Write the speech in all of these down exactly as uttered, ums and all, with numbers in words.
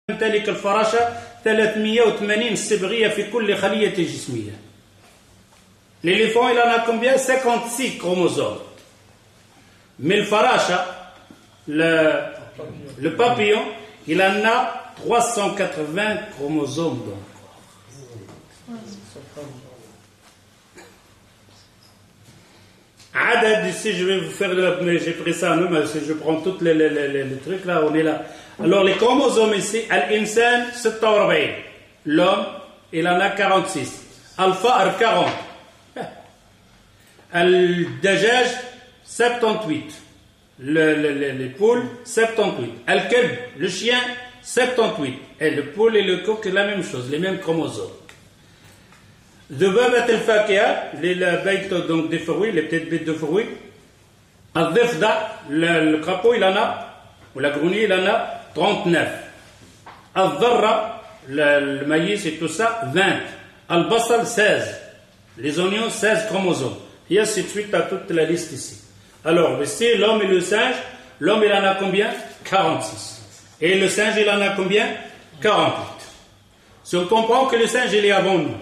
تمتلك الفراشة ثلاثمئة وثمانين صبغية في كل خلية جسمية. L'éléphant, il en a combien? cinquante-six chromosomes. Mais le faracha, le, le papillon, il en a trois cent quatre-vingts chromosomes dans le corps. Adad, ici, je vais vous faire de la... Mais j'ai pris ça, non, mais je prends tous les, les, les, les trucs là, on est là. Alors, les chromosomes ici, Al-Insan, ستة وأربعين. L'homme, il en a quarante-six. Al-Fa'ar, quarante. Al-Dajaj, soixante-dix-huit. Le, le, le, les poules, soixante-dix-huit. Al-Kelb, le chien, soixante-dix-huit. Et le poule et le coq, la même chose, les mêmes chromosomes. Dhubabat al-Fakiha, les bêtes donc des fruits, les petites bêtes de fruits. Al-Dhifda, le, le crapaud, il en a, ou la grenouille, il en a trente-neuf. Al-Dharra, le, le maïs et tout ça, vingt. Al-Basal, seize. Les oignons, seize chromosomes. Et ainsi de suite à toute la liste ici. Alors, ici, l'homme et le singe, l'homme il en a combien? quarante-six. Et le singe il en a combien? quarante-huit. Si on comprend que le singe il est avant nous,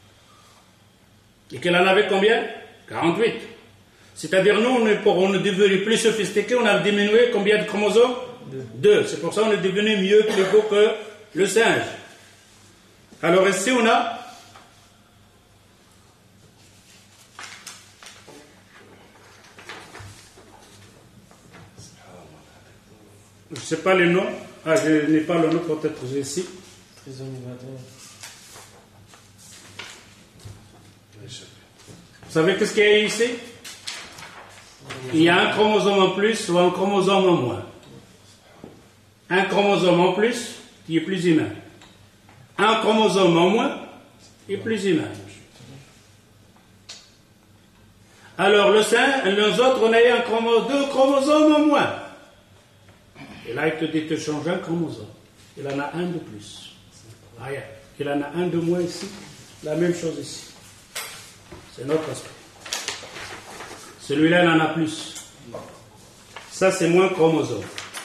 et qu'il en avait combien? quarante-huit. C'est-à-dire nous, on est, pour, on est devenu plus sophistiqués, on a diminué combien de chromosomes? Deux. C'est pour ça qu'on est devenu mieux, plus beau que le singe. Alors ici, on a je ne sais pas les noms. Ah, je n'ai pas le nom, peut-être j'ai ici. Vous savez qu'est-ce qu'il y a ici? Il y a un chromosome en plus ou un chromosome en moins. Un chromosome en plus qui est plus humain. Un chromosome en moins qui est plus humain. Alors le sein, les autres, on a eu un chromo, deux chromosomes en moins. Et là, il te dit de changer un chromosome. Il en a un de plus. Regarde, il en a un de moins ici. La même chose ici. C'est notre aspect. Celui-là, il en a plus. Ça, c'est moins chromosome.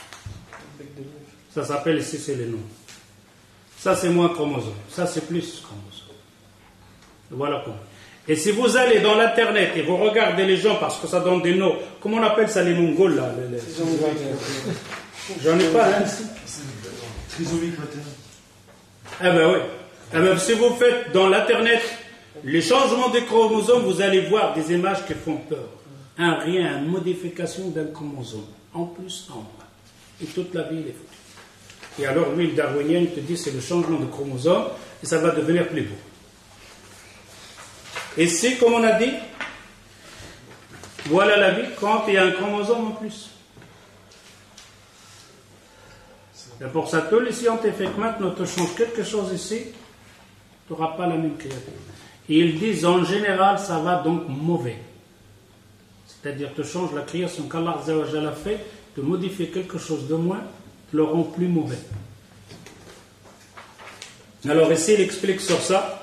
Ça s'appelle ici, c'est les noms. Ça, c'est moins chromosome. Ça, c'est plus chromosome. Voilà comment. Et si vous allez dans l'internet et vous regardez les gens, parce que ça donne des noms, comment on appelle ça les Mongols là les, les... J'en ai pas là ici. Trisomique maternelle. Eh ben oui. Eh ben, si vous faites dans l'internet les changements des chromosomes, vous allez voir des images qui font peur. Un rien, une modification d'un chromosome. En plus, en moins. Et toute la vie, il est foutue. Et alors, lui, le darwinien, il te dit c'est le changement de chromosome et ça va devenir plus beau. Et c'est, comme on a dit, voilà la vie quand il y a un chromosome en plus. Et pour ça, tous les scientifiques, maintenant, te changent quelque chose ici, tu n'auras pas la même créature. Et ils disent, en général, ça va donc mauvais. C'est-à-dire, te change la création qu'Allah a fait, te modifier quelque chose de moins, te le rend plus mauvais. Alors ici, il explique sur ça.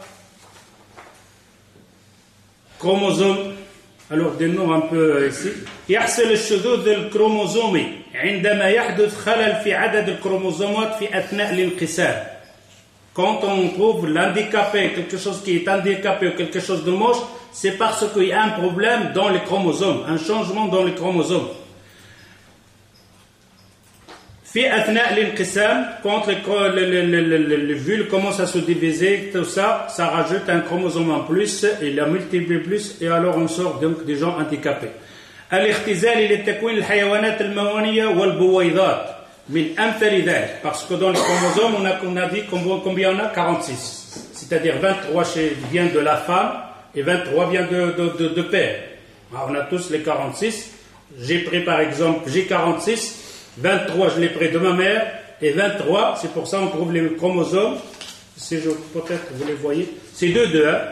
Chromosome, alors des noms un peu ici. يحصل الشذوذ الكروموزومي عندما يحدث خلل في عدد الكروموزومات في أثناء الانقسام. Quand on trouve l'handicapé, quelque chose qui est handicapé ou quelque chose de moche, c'est parce qu'il y a un problème dans les chromosomes, un changement dans les chromosomes. في أثناء الانقسام, quand les, les, les, les, les vulves commencent à se diviser, tout ça, ça rajoute un chromosome en plus, et la multiplie plus, et alors on sort donc des gens handicapés. الاختزال لتكوين الحيوانات الموانية والبويضات من أمثل ذلك, parce que dans les chromosomes on a, on a dit combien on a quarante-six, c'est-à-dire vingt-trois vient de la femme et vingt-trois vient de, de, de, de père. Alors, on a tous les quarante-six. J'ai pris par exemple, j'ai quarante-six, vingt-trois je l'ai pris de ma mère et vingt-trois, c'est pour ça on trouve les chromosomes, si je, peut-être vous les voyez, c'est deux deux, hein,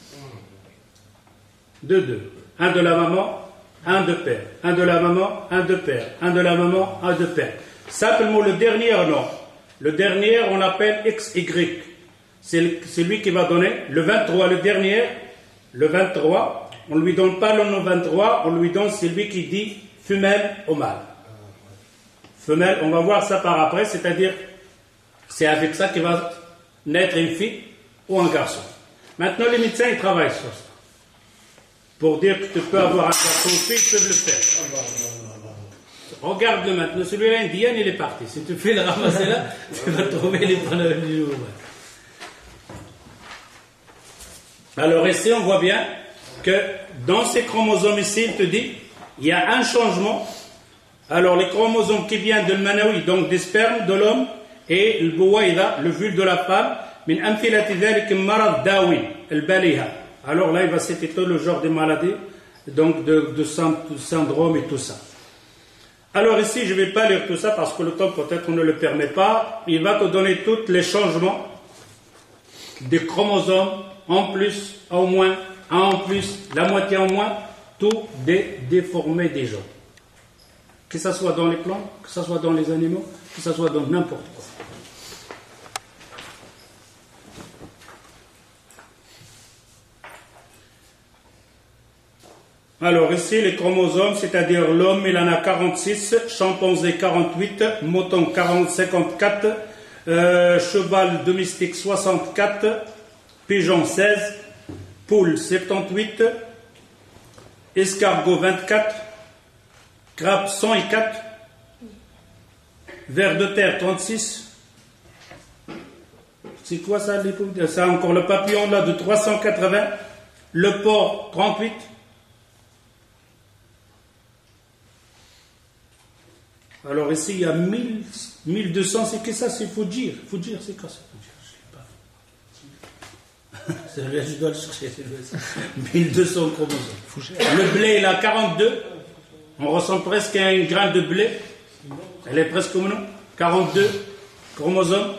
deux deux, un de la maman, un de père, un de la maman, un de père, un de la maman, un de père. Simplement le dernier, non. Le dernier, on l'appelle X Y. C'est lui qui va donner le vingt-trois, le dernier, le vingt-trois. On ne lui donne pas le nom vingt-trois, on lui donne celui qui dit femelle au mâle. Femelle, on va voir ça par après, c'est-à-dire C'est avec ça qu'il va naître une fille ou un garçon. Maintenant, les médecins, ils travaillent sur ça. Pour dire que tu peux avoir un garçon ou une fille, ils peuvent le faire. Regarde-le maintenant. Celui-là, indien, il est parti. Si tu fais le ramasser là, tu vas trouver les problèmes du jour. Alors ici, on voit bien que dans ces chromosomes ici, il te dit, il y a un changement. Alors les chromosomes qui viennent de l'manawi, donc des spermes de l'homme, et le bouwaïda, le vulve de la femme, min amthilati dhalik marad dawi, al baliha. Alors là, il va citer tout le genre de maladies, donc de, de syndrome et tout ça. Alors ici, je ne vais pas lire tout ça parce que le temps peut-être ne le permet pas. Il va te donner tous les changements des chromosomes, en plus, en moins, un en plus, la moitié en moins, tout des déformés des gens. Que ce soit dans les plantes, que ce soit dans les animaux, que ce soit dans n'importe quoi. Alors ici, les chromosomes, c'est-à-dire l'homme, il en a quarante-six, chimpanzé quarante-huit, mouton quarante, cinquante-quatre, euh, cheval domestique soixante-quatre, pigeon seize, poule soixante-dix-huit, escargot vingt-quatre, crabe cent quatre, ver de terre trente-six. C'est quoi ça? Ça encore le papillon là de trois cent quatre-vingts, le porc trente-huit. Alors ici il y a mille, mille deux cents, c'est que ça? C'est Fougir. Fougir, c'est quoi ça? Je ne sais pas. Je dois le chercher. mille deux cents chromosomes. Le blé il a quarante-deux. On ressemble presque à une graine de blé. Elle est presque comme nous. quarante-deux chromosomes.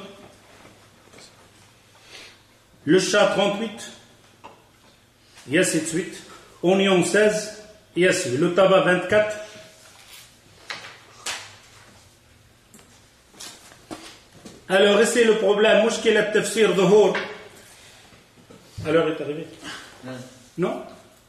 Le chat trente-huit. Et ainsi de suite. Oignon seize. Et ainsi. Le tabac vingt-quatre. Alors ici le problème. Mouchkil al-tafsir dhuhur. Alors il est arrivé? Non. Non?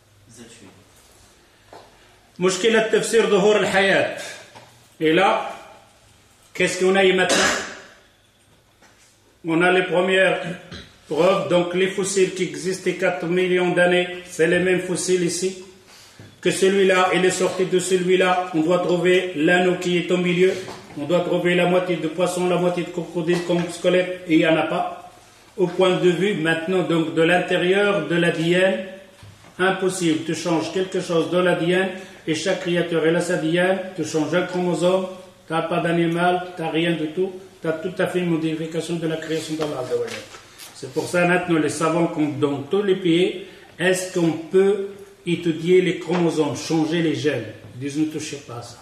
مشكلة تفسير ظهور الحياة. Et là, qu'est-ce qu'on a maintenant? On a les premières preuves. Donc les fossiles qui existaient quatre millions d'années, c'est les mêmes fossiles ici. Que celui-là, il est sorti de celui-là. On doit trouver l'anneau qui est au milieu. On doit trouver la moitié de poisson, la moitié de crocodile comme squelette. Et il n'y en a pas. Au point de vue maintenant donc de l'intérieur de l'A D N, impossible. Tu changes quelque chose dans l'A D N. Et chaque créature, elle a sa D N, tu changes un chromosome, tu n'as pas d'animal, tu n'as rien du tout, tu as tout à fait une modification de la création d'Allah. C'est pour ça maintenant les savants comptent dans tous les pays, est-ce qu'on peut étudier les chromosomes, changer les gènes? Ils disent ne touchez pas à ça.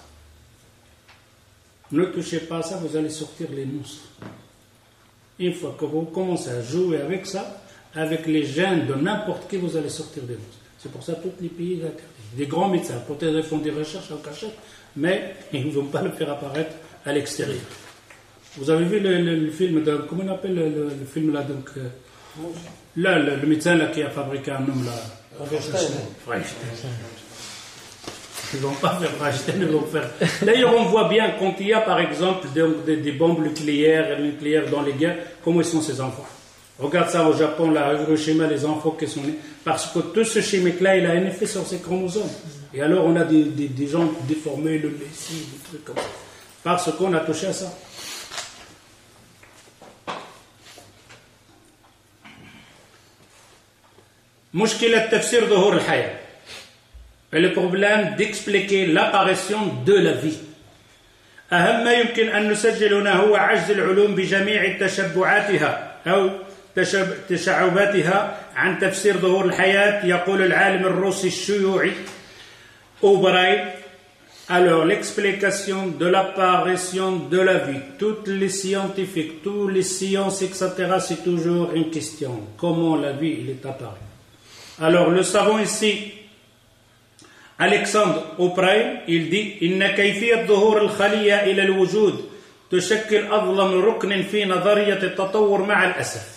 Ne touchez pas à ça, vous allez sortir les monstres. Une fois que vous commencez à jouer avec ça, avec les gènes de n'importe qui, vous allez sortir des monstres. C'est pour ça que tous les pays l'interdisent. Des grands médecins, peut-être ils font des recherches en cachette, mais ils ne vont pas le faire apparaître à l'extérieur. Vous avez vu le, le, le film, de, comment on appelle le, le, le film là, donc, euh, là, le, le médecin là, qui a fabriqué un homme là. Frankenstein. Ils ne vont pas faire Frankenstein, ils vont faire. D'ailleurs, on voit bien quand il y a par exemple des, des, des bombes nucléaires, nucléaires dans les guerres, comment ils sont ces enfants. Regarde ça au Japon, là, à Hiroshima, les enfants qui sont nés. Parce que tout ce chimique-là, il a un effet sur ces chromosomes. Et alors, on a des, des, des gens déformés, le messie, des trucs comme ça. Parce qu'on a touché à ça. Mouchkil al-tafsir dhuhur al-haya. Et le problème d'expliquer l'apparition de la vie. أهم ما يمكن أن نسجل هنا هو عجز العلوم بجميع تشبعاتها أو تشعباتها عن تفسير ظهور الحياة. يقول العالم الروسي الشيوعي أوبراي. Alors l'explication de l'apparition de la vie, toutes les scientifiques, tous les sciences, et cetera, c'est toujours une question. Comment la vie il est apparue? Alors le savant ici, Alexandre O'Brien, il dit إن كيفية ظهور الخلية إلى الوجود تشكل أظلم ركن في نظرية التطور مع الأسف.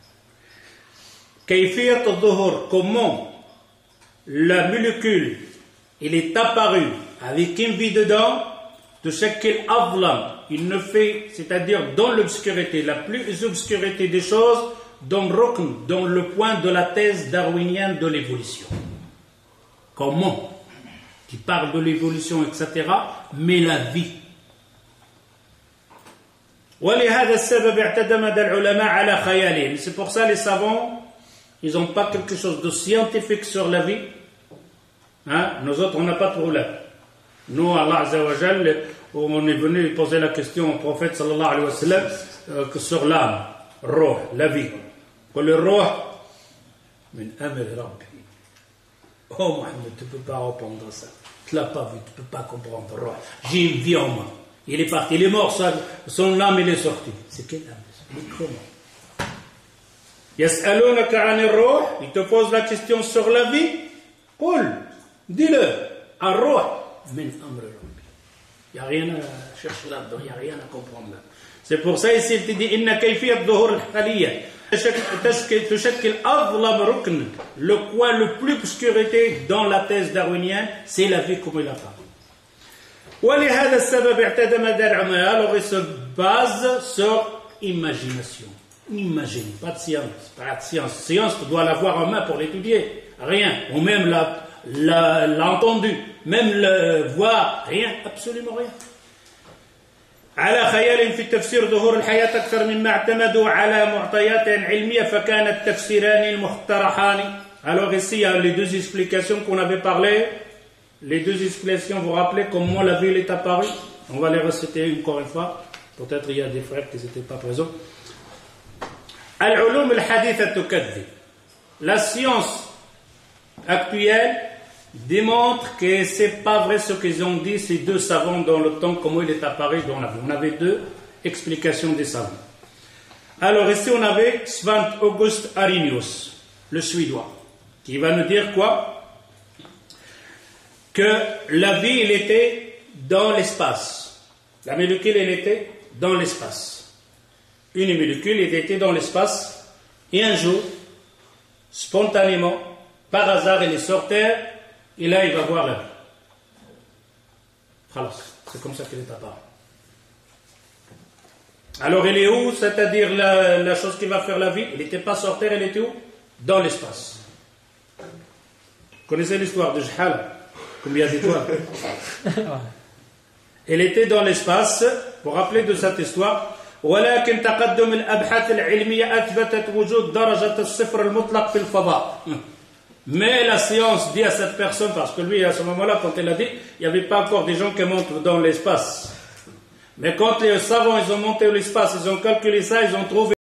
كيفية الظهور, comment la molécule il est apparu avec une vie dedans, تشكل أظلم il ne fait, c'est-à-dire dans l'obscurité, la plus obscurité des choses, dans Rukn, dans le point de la thèse darwinienne de l'évolution. Comment? Qui parle de l'évolution, et cetera, mais la vie. ولهذا السبب اعتمد العلماء على خيالهم. C'est pour ça les savants, ils n'ont pas quelque chose de scientifique sur la vie. Hein? Nous autres, on n'a pas de problème. Nous, Allah Azza wa Jal, on est venu poser la question au prophète sallallahu alayhi wa sallam euh, sur l'âme, roh, la vie. Pour le roh, min amr rabbi. Oh Mohamed, tu ne peux pas répondre à ça. Tu ne l'as pas vu, tu ne peux pas comprendre. Roh. J'ai une vie en moi. Il est parti, il est mort, son âme il est sorti. C'est quelle âme? C'est comment? Yas'alunaka 'ani ar-ruh, il te pose la question sur la vie. Qul, dis-le, ar-ruh min amr rabbi. Il n'y a rien à chercher là-dedans, il n'y a rien à comprendre là. C'est pour ça ici il te dit inna kayfiyat dhuhur al-khaliyya تشكل أظلم ركن. Le coin le plus obscurité dans la thèse darwinienne, c'est la vie comme il a parlé. ولهذا السبب اعتمد العلماء, alors il se base sur imagination. Imagine, pas de science, pas de science. Science, tu dois l'avoir en main pour l'étudier. Rien, ou même la, la, l'entendu, même le voir, rien, absolument rien. على خيال في تفسير ظهور الحياة أكثر مما اعتمدوا على معطيات علمية فكان التفسيران المقترحان. Alors ici, il y a les deux explications qu'on avait parlé. Les deux explications, vous vous rappelez comment la ville est apparue? On va les reciter encore une fois. Peut-être il y a des frères qui n'étaient pas présents. Al-ulum al-haditha tukadhib. La science actuelle démontre que ce n'est pas vrai ce qu'ils ont dit ces deux savants dans le temps, comment il est apparu dans la vie. On avait deux explications des savants. Alors ici on avait Svante August Arrhenius, le Suédois, qui va nous dire quoi? Que la vie, elle était dans l'espace. La molécule, elle était dans l'espace. Une molécule, elle était dans l'espace, et un jour, spontanément, par hasard, elle est sur Terre, et là, il va voir la vie. Khalas, c'est comme ça qu'elle est apparue. Alors, elle est où? C'est-à-dire la, la chose qui va faire la vie, elle n'était pas sur Terre, elle était où? Dans l'espace. Vous connaissez l'histoire de Jahala? Combien d'étoiles? Elle était dans l'espace. Pour rappeler de cette histoire, ولكن تقدم الأبحاث العلمية أثبتت وجود درجة الصفر المطلق في الفضاء. Mais la science dit à cette personne, parce que lui à ce moment-là, quand il a dit, il n'y avait pas encore des gens qui montent dans l'espace. Mais quand les savants ils ont monté l'espace, ils ont calculé ça, ils ont trouvé